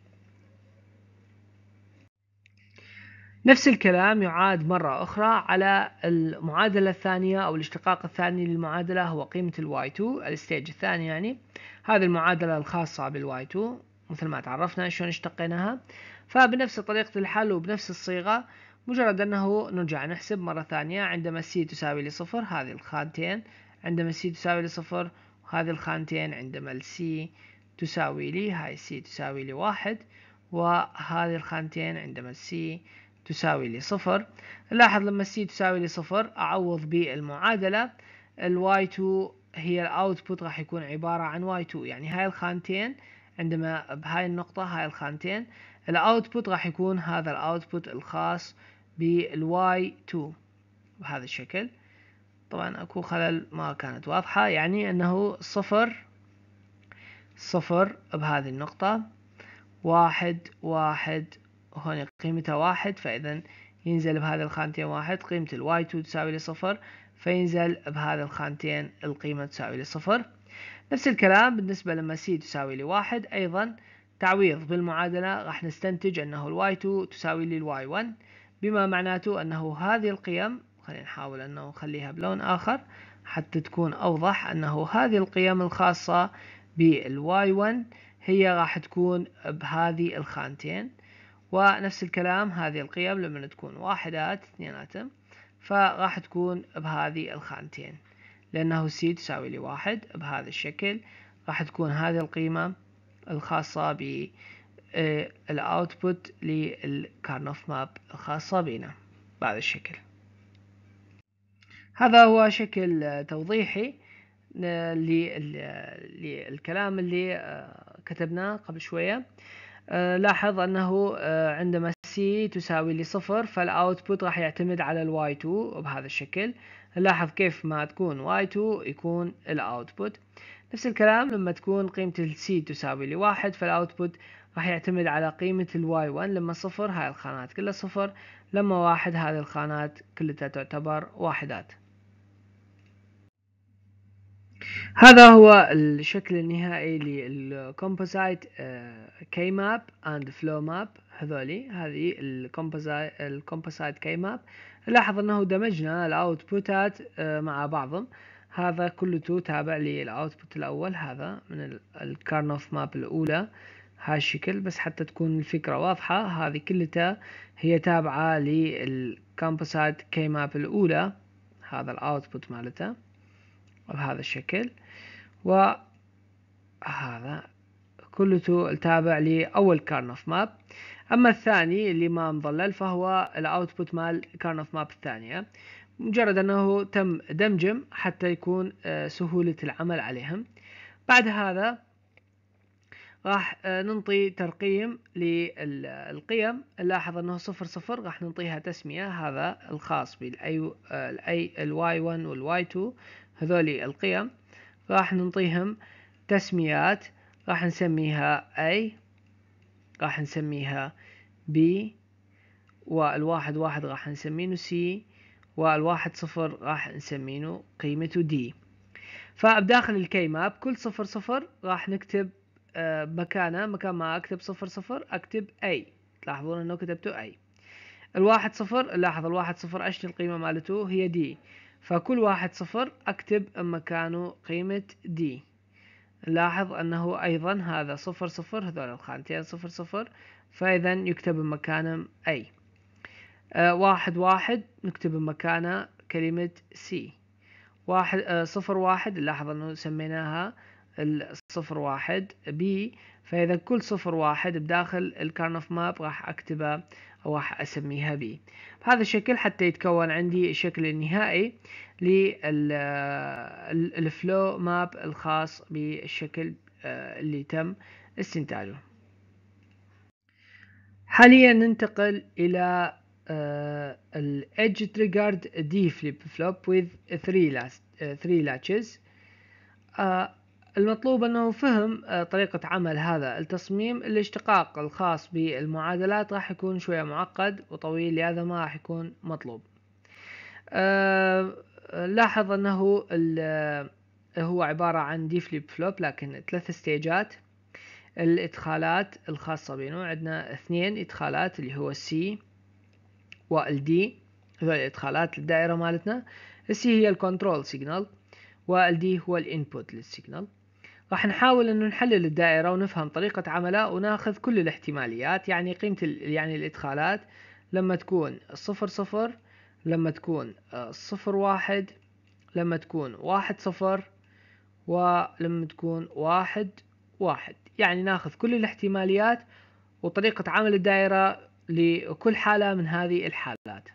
نفس الكلام يعاد مرة أخرى على المعادلة الثانية أو الاشتقاق الثاني للمعادلة، هو قيمة الواي تو، الستيج الثاني يعني. هذه المعادلة الخاصة بالواي تو مثل ما تعرفنا شلون اشتقيناها. فبنفس طريقة الحل وبنفس الصيغة، مجرد أنه نرجع نحسب مرة ثانية. عندما سي تساوي لصفر، هذه الخانتين عندما سي تساوي لصفر، وهذه الخانتين عندما السي تساوي لي، هاي سي تساوي لي واحد، وهذه الخانتين عندما السي تساوي لي صفر. نلاحظ لما السي تساوي لي صفر أعوض بالمعادلة، الواي تو هي الأوتبوت راح يكون عبارة عن واي تو، يعني هاي الخانتين عندما بهاي النقطة هاي الخانتين الأوتبوت راح يكون هذا الأوتبوت الخاص بالواي تو بهذا الشكل. طبعا أكو خلل ما كانت واضحة، يعني أنه صفر صفر بهذه النقطة، واحد واحد هون قيمتها واحد، فإذا ينزل بهذه الخانتين واحد. قيمة الواي تو تساوي لصفر، فينزل بهذه الخانتين القيمة تساوي لصفر. نفس الكلام بالنسبة لما سي تساوي لواحد، أيضا تعويض بالمعادلة راح نستنتج أنه الواي تو تساوي للواي ون، بما معناته أنه هذه القيم، خلينا نحاول أنه نخليها بلون آخر حتى تكون أوضح، أنه هذه القيم الخاصة بالواي ون هي راح تكون بهذه الخانتين. ونفس الكلام هذه القيم لما تكون واحدات اثنيناتهم، فراح تكون بهذه الخانتين، لأنه سي تساوي لواحد بهذا الشكل. راح تكون هذه القيمة الخاصة بالأوتبوت للكارنوف ماب الخاصة بنا بهذا الشكل. هذا هو شكل توضيحي للكلام اللي كتبناه قبل شوية. لاحظ أنه عندما سي تساوي لصفر، فالأوتبوت راح يعتمد على الواي تو بهذا الشكل. لاحظ كيف ما تكون واي تو يكون الأوتبوت. نفس الكلام لما تكون قيمة السي تساوي لواحد، فالأوتبوت راح يعتمد على قيمة الواي ون. لما صفر هاي الخانات كلها صفر، لما واحد هذه الخانات كلها تعتبر واحدات. هذا هو الشكل النهائي للكومبوزايت كي ماب اند فلو ماب. هذولي هذه الكومبوزايت الكومبوزايت كي ماب. لاحظ انه دمجنا الاوتبوتات مع بعضهم. هذا كله تابع للاوتبوت الاول، هذا من الكارنوف ماب الاولى هاي الشكل، بس حتى تكون الفكرة واضحة. هذه كلها هي تابعة للكومبوزايت كي ماب الاولى، هذا الاوتبوت مالتها بهذا الشكل، وهذا كله التابع لأول كارنوف ماب. أما الثاني اللي ما مظلل فهو الأوتبوت مال كارنوف ماب الثانية، مجرد أنه تم دمجهم حتى يكون سهولة العمل عليهم. بعد هذا راح ننطي ترقيم للقيم. نلاحظ أنه صفر صفر راح ننطيها تسمية، هذا الخاص بالأي الأي الواي واحد والواي اثنين، هذولي القيم راح ننطيهم تسميات. راح نسميها A، راح نسميها B، والواحد واحد راح نسمينه C، والواحد صفر راح نسمينه قيمته D. فبداخل الكي ماب كل صفر صفر راح نكتب مكانه، مكان ما اكتب صفر صفر اكتب A، تلاحظون انه كتبته A. الواحد صفر، لاحظ الواحد صفر ايش القيمة مالته هي D، فكل واحد صفر اكتب مكانه قيمة D. نلاحظ أنه أيضا هذا صفر صفر، هذول الخانتين صفر صفر، فإذا يكتب مكانهم أي. آه واحد واحد نكتب مكانه كلمة سي. واحد آه صفر واحد، نلاحظ أنه سميناها الصفر واحد بي، فإذا كل صفر واحد بداخل الكارنوف ماب راح أكتبه أو راح أسميها بي. بهذا الشكل حتى يتكون عندي الشكل النهائي للفلو ماب الخاص بالشكل اللي تم استنتاجه. حاليا ننتقل إلى ال Edge Triggered D Flip Flop with three latches. المطلوب أنه فهم طريقة عمل هذا التصميم. الاشتقاق الخاص بالمعادلات راح يكون شوية معقد وطويل، لهذا ما راح يكون مطلوب. أه لاحظ أنه هو عبارة عن دي فليب فلوب لكن ثلاث ستيجات. الإدخالات الخاصة بينه عندنا اثنين إدخالات اللي هو السي والدي، هذول الإدخالات للدائرة مالتنا. السي هي الكنترول سيجنال والدي هو الانبوت للسيجنال. راح نحاول انه نحلل الدائرة ونفهم طريقة عملها وناخذ كل الاحتماليات، يعني قيمة يعني الادخالات لما تكون صفر صفر، لما تكون صفر واحد، لما تكون واحد صفر، ولما تكون واحد واحد. يعني ناخذ كل الاحتماليات وطريقة عمل الدائرة لكل حالة من هذه الحالات.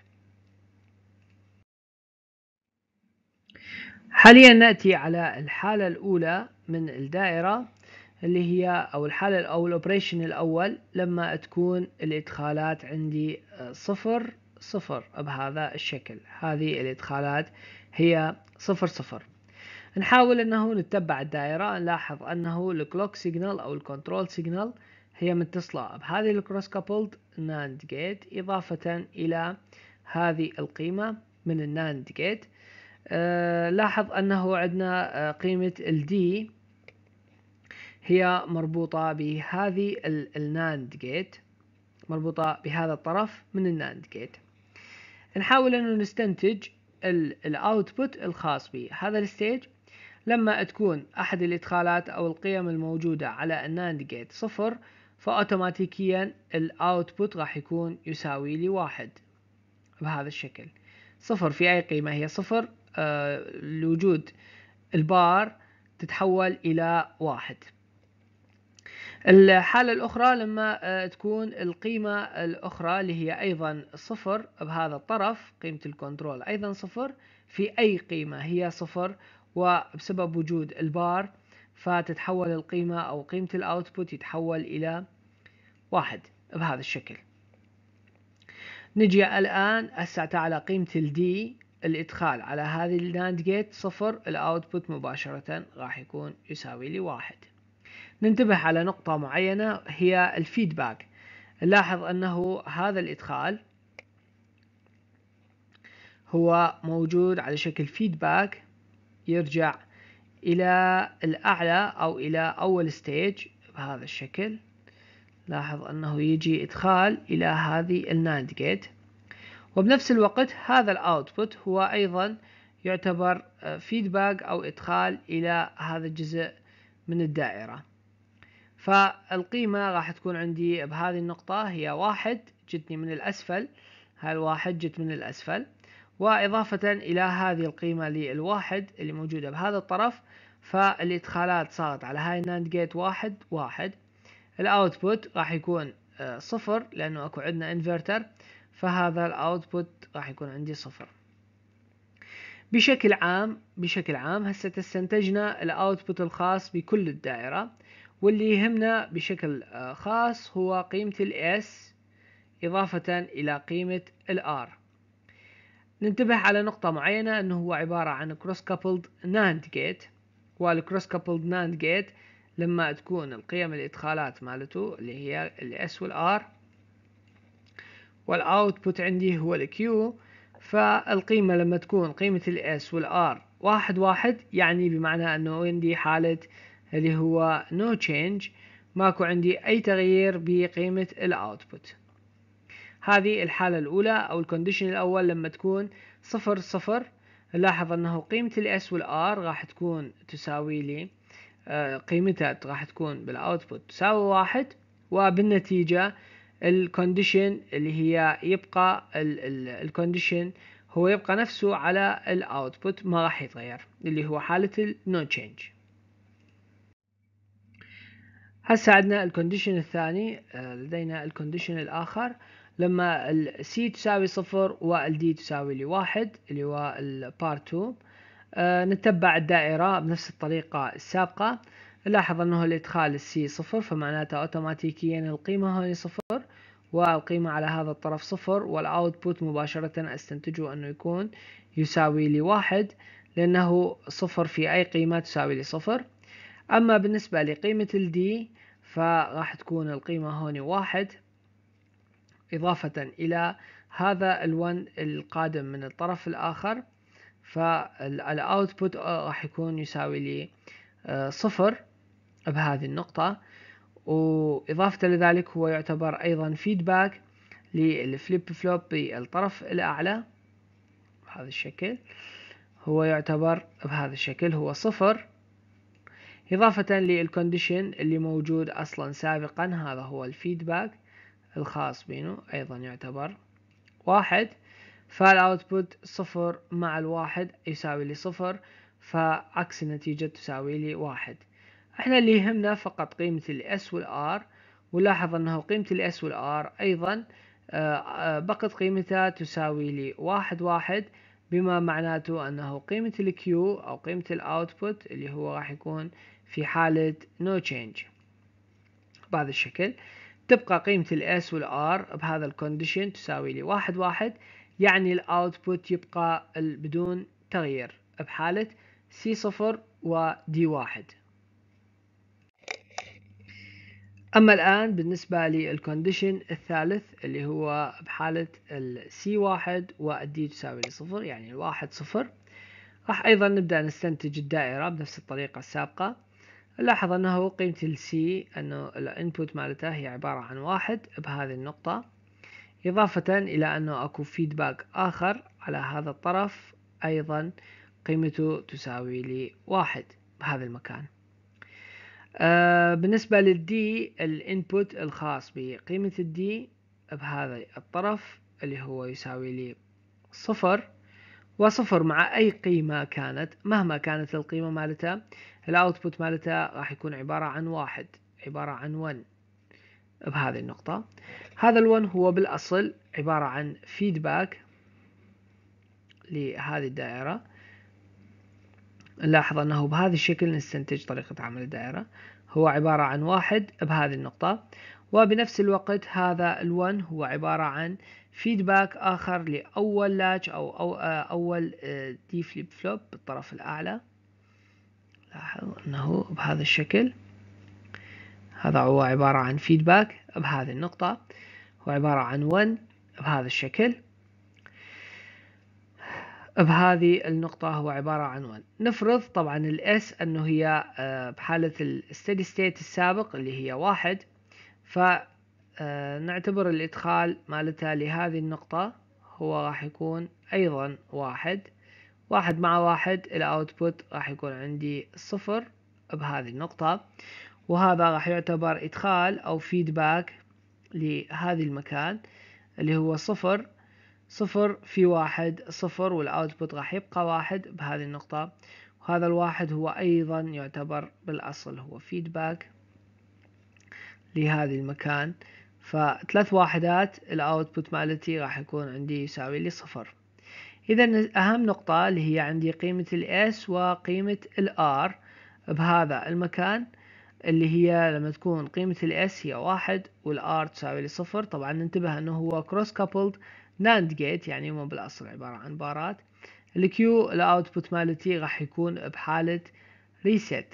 حاليا نأتي على الحالة الأولى من الدائرة اللي هي أو الحالة أو الأوبريشن الأول، لما تكون الإدخالات عندي صفر صفر بهذا الشكل. هذه الإدخالات هي صفر صفر. نحاول أنه نتبع الدائرة. نلاحظ أنه الكلوك سيجنال أو الكنترول سيجنال هي متصلة بهذه الكروس كابلد ناند جيت، إضافة إلى هذه القيمة من الناند جيت. أه لاحظ أنه عندنا قيمة الدي هي مربوطة بهذه الناند جيت، مربوطة بهذا الطرف من الناند جيت. نحاول أنه نستنتج الاوتبوت الخاص بهذا الستيج لما تكون أحد الإدخالات أو القيم الموجودة على الناند جيت صفر، فأوتوماتيكيا الاوتبوت راح يكون يساوي لي واحد بهذا الشكل. صفر في أي قيمة هي صفر، آه لوجود البار تتحول إلى واحد. الحالة الأخرى لما تكون القيمة الأخرى اللي هي أيضا صفر بهذا الطرف، قيمة الكنترول أيضا صفر، في أي قيمة هي صفر وبسبب وجود البار فتتحول القيمة أو قيمة الأوتبوت يتحول إلى واحد بهذا الشكل. نجي الآن هسه على قيمة الدي، الإدخال على هذه الناند جيت صفر، الأوتبوت مباشرة راح يكون يساوي لي واحد. ننتبه على نقطة معينة هي الفيدباك. نلاحظ أنه هذا الإدخال هو موجود على شكل فيدباك يرجع إلى الأعلى أو إلى أول ستيج بهذا الشكل. لاحظ أنه يجي إدخال إلى هذه الناند جيت، وبنفس الوقت هذا الأوتبوت هو أيضا يعتبر فيدباك أو إدخال إلى هذا الجزء من الدائرة. فالقيمة راح تكون عندي بهذه النقطة هي واحد، جتني من الأسفل، هاي الواحد جت من الأسفل، وإضافة إلى هذه القيمة للواحد اللي موجودة بهذا الطرف، فالإدخالات صارت على هاي الناند جيت واحد واحد، الاوتبوت راح يكون صفر لانه اكو عندنا انفرتر، فهذا الاوتبوت راح يكون عندي صفر. بشكل عام بشكل عام هسه استنتجنا الاوتبوت الخاص بكل الدائرة، واللي يهمنا بشكل خاص هو قيمة الاس اضافة الى قيمة الار. ننتبه على نقطة معينة انه هو عبارة عن cross coupled NAND gate، والcross coupled NAND gate لما تكون القيم الادخالات مالته اللي هي الاس والار والاوتبوت عندي هو الكيو، فالقيمة لما تكون قيمة الاس والار واحد واحد يعني بمعنى انه عندي حالة اللي هو no change، ماكو عندي اي تغيير بقيمة الاوتبوت. هذه الحالة الأولى أو الكونديشن الأول لما تكون صفر صفر. نلاحظ أنه قيمة الإس والآر راح تكون تساوي لي قيمتها راح تكون بالأوتبوت تساوي واحد، وبالنتيجة الكونديشن اللي هي يبقى الكونديشن هو يبقى نفسه على الأوتبوت ما راح يتغير، اللي هو حالة النو تشينج. هسه عندنا الكونديشن الثاني، لدينا الكونديشن الآخر لما ال C تساوي صفر وال D تساوي لي واحد اللي هو ال part two. آه نتبع الدائرة بنفس الطريقة السابقة. نلاحظ أنه الإدخال ال C صفر، فمعناته أوتوماتيكيا القيمة هون صفر والقيمة على هذا الطرف صفر، والأوتبوت مباشرة أستنتجه أنه يكون يساوي لي واحد، لأنه صفر في أي قيمة تساوي لي صفر. أما بالنسبة لقيمة ال D فراح تكون القيمة هون واحد إضافة إلى هذا الون القادم من الطرف الآخر، فالأوتبوت راح يكون يساوي لي صفر بهذه النقطة. وإضافة لذلك هو يعتبر أيضا فيدباك للفليب فلوب بالطرف الأعلى بهذا الشكل، هو يعتبر بهذا الشكل هو صفر، إضافة للكونديشن اللي موجود أصلا سابقا هذا هو الفيدباك الخاص بينه أيضا يعتبر واحد، فالأوتبوت صفر مع الواحد يساوي لي صفر، فعكس النتيجة تساوي لي واحد. احنا اللي يهمنا فقط قيمة الاس والار، ولاحظ انه قيمة الاس والار ايضا بقت قيمتها تساوي لي واحد واحد، بما معناته انه قيمة الكيو او قيمة الاوتبوت اللي هو راح يكون في حالة no change بهذا الشكل، تبقى قيمة الاس والار بهذا الكونديشن تساوي لي واحد واحد، يعني الاوتبوت يبقى بدون تغيير بحالة سي صفر ودي واحد. اما الان بالنسبة للكونديشن الثالث اللي هو بحالة السي واحد والدي تساوي لي صفر، يعني الواحد صفر، راح ايضا نبدأ نستنتج الدائرة بنفس الطريقة السابقة. نلاحظ انه قيمة السي انه الانبوت مالته هي عبارة عن واحد بهذه النقطة، اضافة الى انه اكو فيدباك اخر على هذا الطرف ايضا قيمته تساوي لي واحد بهذا المكان. آه بالنسبة للدي الانبوت الخاص بقيمة الدي بهذا الطرف اللي هو يساوي لي صفر، وصفر مع أي قيمة كانت مهما كانت القيمة مالتها، الأوتبوت مالتها راح يكون عبارة عن واحد، عبارة عن ون بهذه النقطة. هذا الون هو بالأصل عبارة عن فيدباك لهذه الدائرة. نلاحظ أنه بهذا الشكل نستنتج طريقة عمل الدائرة، هو عبارة عن واحد بهذه النقطة، وبنفس الوقت هذا الون هو عبارة عن فيدباك آخر لأول لاتش أو, أو أول دي فليب فلوب بالطرف الأعلى. لاحظ أنه بهذا الشكل هذا هو عبارة عن فيدباك بهذه النقطة، هو عبارة عن ون بهذا الشكل، بهذه النقطة هو عبارة عن ون. نفرض طبعا الاس انه هي بحالة الستيدي ستيت السابق اللي هي واحد، فنعتبر الادخال مالتها لهذه النقطة هو راح يكون ايضا واحد، واحد مع واحد الاوتبوت راح يكون عندي صفر بهذه النقطة، وهذا راح يعتبر ادخال او فيدباك لهذه المكان اللي هو صفر صفر في واحد صفر، والأوتبوت راح يبقى واحد بهذه النقطة، وهذا الواحد هو أيضا يعتبر بالأصل هو فيدباك لهذا المكان، فثلاث واحدات الاوتبوت مالتي راح يكون عندي يساوي لي صفر. اذا اهم نقطة اللي هي عندي قيمة الاس وقيمة الار بهذا المكان، اللي هي لما تكون قيمة الاس هي واحد والار تساوي لي صفر. طبعا ننتبه انه هو كروس كابلد ناند جيت، يعني مو بالاصل عبارة عن بارات. الكيو الاوتبوت مالتي راح يكون بحالة ريست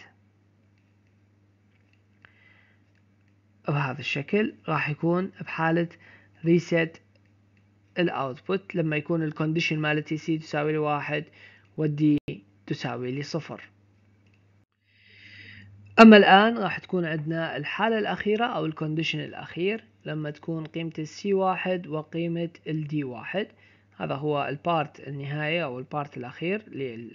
بهذا الشكل، راح يكون بحالة ريست الاوتبوت لما يكون الكونديشن مالتي سي تساوي لي واحد والدي تساوي لي صفر. اما الان راح تكون عندنا الحالة الاخيرة او الكونديشن الاخير لما تكون قيمة السي واحد وقيمة الدي واحد. هذا هو البارت النهاية او البارت الاخير لل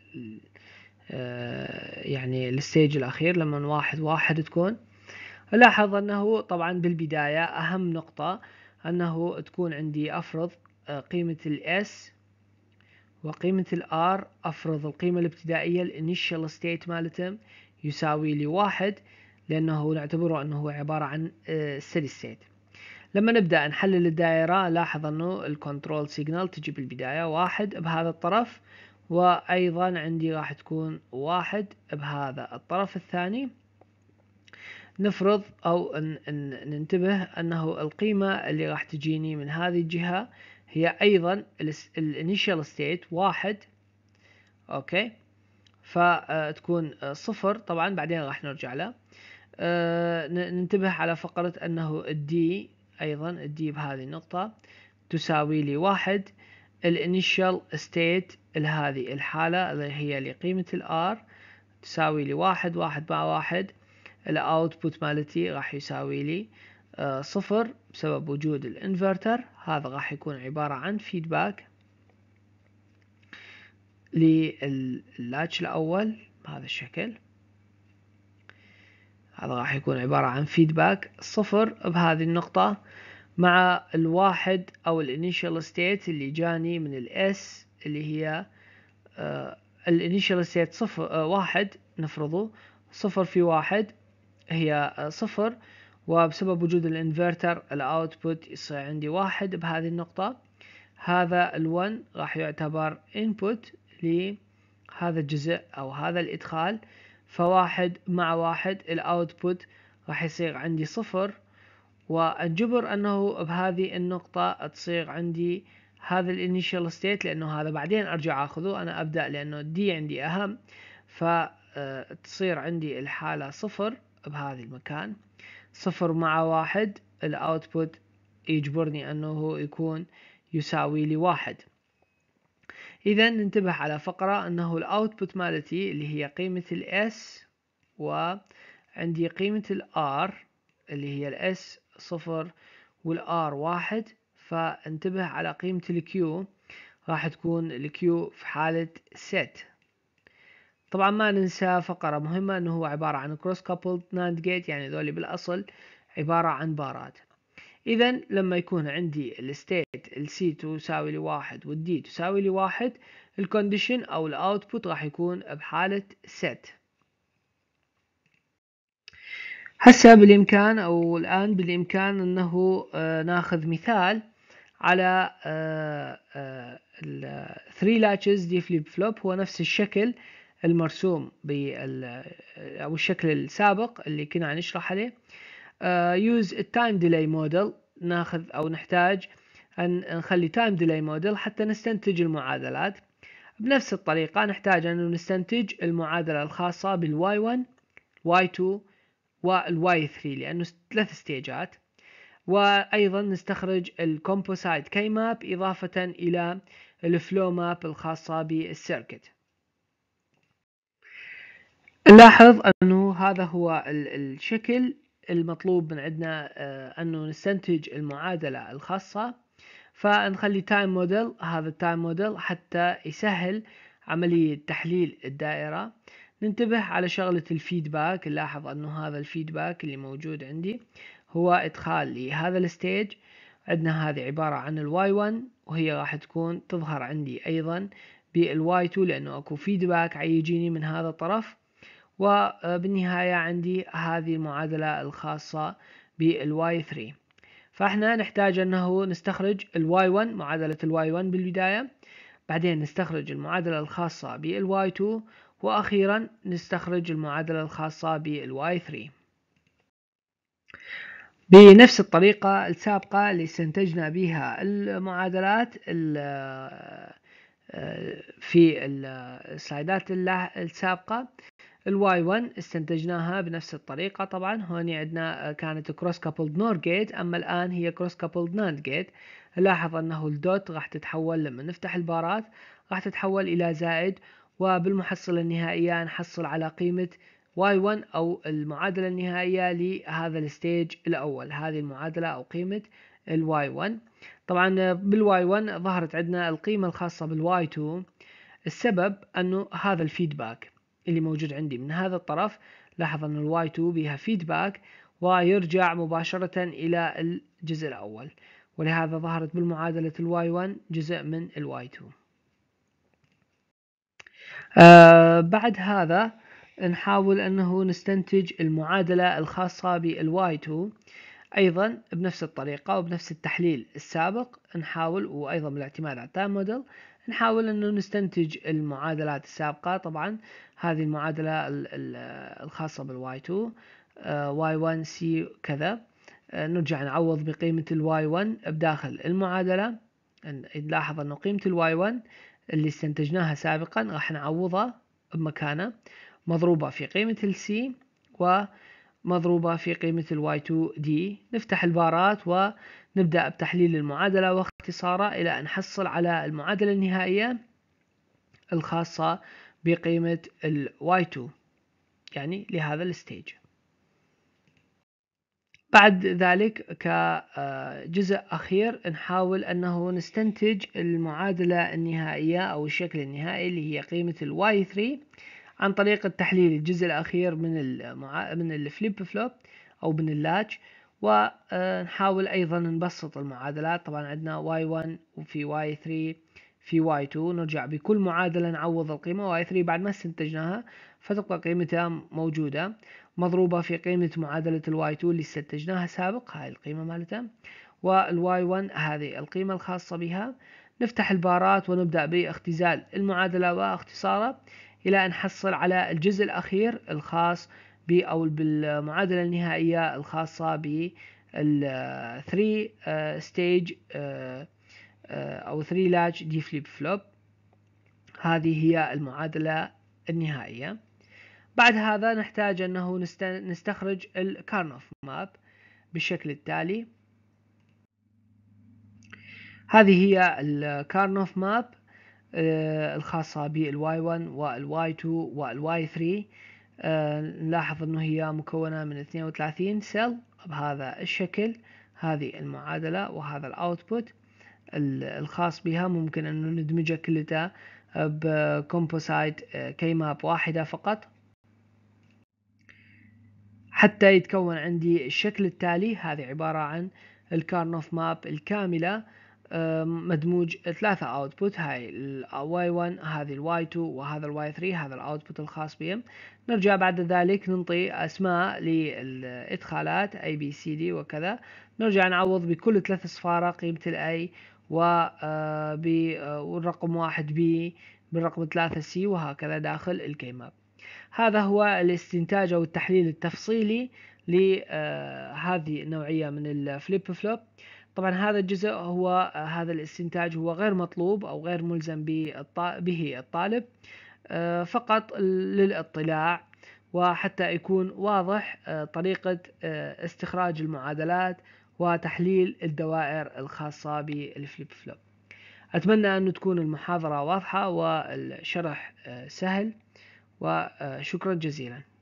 يعني الستيج الاخير لما واحد واحد تكون. لاحظ انه طبعا بالبداية اهم نقطة انه تكون عندي افرض قيمة الاس وقيمة الار، افرض القيمة الابتدائية الانيشال ستيت مالتهم يساوي لي واحد، لانه نعتبره انه هو عبارة عن ستيدي ستيت. لما نبدأ نحلل الدائرة لاحظ انه الكنترول سيجنال تجي بالبداية واحد بهذا الطرف، وايضا عندي راح تكون واحد بهذا الطرف الثاني. نفرض او ننتبه انه القيمة اللي راح تجيني من هذه الجهة هي ايضا الانيشال ستيت واحد، اوكي، فتكون صفر. طبعا بعدين راح نرجع له. أه ننتبه على فقرة انه الدي ايضا الدي بهذه النقطة تساوي لي واحد. الانيشال ستيت لهذه الحالة اللي هي لقيمة الار تساوي لي واحد، واحد مع واحد الاوتبوت مالتي راح يساوي لي أه صفر بسبب وجود الانفرتر. هذا راح يكون عبارة عن فيدباك لللاتش الأول بهذا الشكل. هذا راح يكون عبارة عن فيدباك صفر بهذه النقطة مع الواحد أو الانيشال ستيت اللي جاني من الاس اللي هي الانيشال ستيت صفر آه واحد، نفرضه صفر في واحد هي آه صفر، وبسبب وجود الانفرتر الاوتبوت يصير عندي واحد بهذه النقطة. هذا الون راح يعتبر input لهذا الجزء او هذا الادخال، فواحد مع واحد الاوتبوت راح يصير عندي صفر، وانجبر انه بهذه النقطة تصير عندي هذا الانيشال ستيت، لانه هذا بعدين ارجع اخذه. انا ابدأ لانه دي عندي اهم، فتصير عندي الحالة صفر بهذا المكان. صفر مع واحد الاوتبوت يجبرني انه يكون يساوي لي واحد. اذا ننتبه على فقرة انه الاوتبوت مالتي اللي هي قيمة الاس وعندي قيمة الار اللي هي الاس صفر والار واحد، فانتبه على قيمة الكيو راح تكون الكيو في حالة set. طبعا ما ننسى فقرة مهمة انه هو عبارة عن cross coupled NAND gate، يعني ذولي بالاصل عبارة عن بارات. اذا لما يكون عندي الستيت السي تساوي لي واحد والدي تساوي لي واحد، الكونديشن او الاوتبوت راح يكون بحالة set. هسه بالامكان او الان بالامكان انه آه ناخذ مثال على آه آه الثري لاتشز دي فليب فلوب. هو نفس الشكل المرسوم بال او الشكل السابق اللي كنا نشرح عليه. يوز التايم ديلي موديل، ناخذ او نحتاج ان نخلي تايم ديلي موديل حتى نستنتج المعادلات. بنفس الطريقة نحتاج ان نستنتج المعادلة الخاصة بالواي واحد واي اثنين والواي ثلاثة لانه ثلاث ستيجات، وايضا نستخرج الكومبوسايت كي ماب اضافة الى الفلو ماب الخاصة بالسيركت. نلاحظ انه هذا هو الشكل المطلوب من عندنا، آه انه نستنتج المعادلة الخاصة. فنخلي تايم موديل، هذا التايم موديل حتى يسهل عملية تحليل الدائرة. ننتبه على شغلة الفيدباك، نلاحظ انه هذا الفيدباك اللي موجود عندي هو ادخال لهذا الستيج. عندنا هذه عبارة عن الواي واحد وهي راح تكون تظهر عندي ايضا بالواي اثنين لانه اكو فيدباك عيجيني من هذا الطرف. وبالنهاية عندي هذه المعادلة الخاصة بالواي ثري. فاحنا نحتاج انه نستخرج الواي ون، معادلة الواي ون بالبداية، بعدين نستخرج المعادلة الخاصة بالواي تو، واخيرا نستخرج المعادلة الخاصة بالواي ثري. بنفس الطريقة السابقة اللي استنتجنا بها المعادلات في السلايدات السابقة، الواي ون استنتجناها بنفس الطريقة. طبعا هون عندنا كانت كروس كابلد نور جيت، اما الان هي كروس كابلد ناند جيت. لاحظ انه الدوت راح تتحول لما نفتح البارات راح تتحول الى زائد، وبالمحصلة النهائية نحصل على قيمة واي ون او المعادلة النهائية لهذا الستيج الاول، هذه المعادلة او قيمة الواي ون. طبعا بالواي ون ظهرت عندنا القيمة الخاصة بالواي تو. السبب انه هذا الفيدباك اللي موجود عندي من هذا الطرف، لاحظ ان الواي تو بها فيدباك ويرجع مباشرة الى الجزء الاول، ولهذا ظهرت بالمعادلة الواي ون جزء من الواي تو. آه بعد هذا نحاول انه نستنتج المعادلة الخاصة بالواي تو ايضا بنفس الطريقة وبنفس التحليل السابق. نحاول وايضا بالاعتماد على التايم موديل نحاول انه نستنتج المعادلات السابقة. طبعا هذه المعادلة الخاصة بالواي تو، واي ون سي كذا، نرجع نعوض بقيمة الواي ون بداخل المعادلة. نلاحظ انه قيمة الواي ون اللي استنتجناها سابقا راح نعوضها بمكانه مضروبة في قيمة السي ومضروبة في قيمة الواي تو دي. نفتح البارات ونبدأ بتحليل المعادلة واختصارها إلى أن نحصل على المعادلة النهائية الخاصة بقيمة الواي تو، يعني لهذا الستيج. بعد ذلك كجزء أخير نحاول أنه نستنتج المعادلة النهائية أو الشكل النهائي اللي هي قيمة الواي ثري عن طريق التحليل الجزء الأخير من المع... من الفليب فلوب أو من اللاتش، ونحاول أيضا نبسط المعادلات. طبعا عندنا واي ون وفي واي ثري في واي تو، نرجع بكل معادلة نعوض القيمة. واي ثري بعد ما استنتجناها فتبقى قيمتها موجودة مضروبة في قيمة معادلة الواي تو اللي استنتجناها سابق، هاي القيمة مالتها، والواي ون هذه القيمة الخاصة بها. نفتح البارات ونبدأ باختزال المعادلة واختصارها إلى أن نحصل على الجزء الأخير الخاص ب أو بالمعادلة النهائية الخاصة بال ثري ستيج أو ثري latch دي فليب فلوب. هذه هي المعادلة النهائية. بعد هذا نحتاج أنه نستخرج الكارنوف ماب بالشكل التالي. هذه هي الكارنوف ماب الخاصة بالواي ون والواي تو والواي ثري. نلاحظ أنه هي مكونة من اثنين وثلاثين سيل بهذا الشكل. هذه المعادلة وهذا الأوتبوت الخاص بها. ممكن أن ندمجها كلها بكومبوسايت كي ماب واحدة فقط حتى يتكون عندي الشكل التالي. هذه عبارة عن الكارنوف ماب الكاملة مدموج ثلاثة اوتبوت، هاي الواي ون هذه الواي تو وهذا الواي ثري، هذا الاوتبوت الخاص بهم. نرجع بعد ذلك ننطي اسماء للادخالات اي بي سي دي وكذا. نرجع نعوض بكل ثلاث صفارة قيمة الاي والرقم واحد بي بالرقم ثلاثة سي وهكذا داخل الكي ماب. هذا هو الاستنتاج أو التحليل التفصيلي لهذه النوعية من الفليب فلوب. طبعا هذا الجزء هو هذا الاستنتاج هو غير مطلوب أو غير ملزم به الطالب، فقط للاطلاع وحتى يكون واضح طريقة استخراج المعادلات وتحليل الدوائر الخاصة بالفليب فلوب. أتمنى أن تكون المحاضرة واضحة والشرح سهل، وشكرا جزيلا.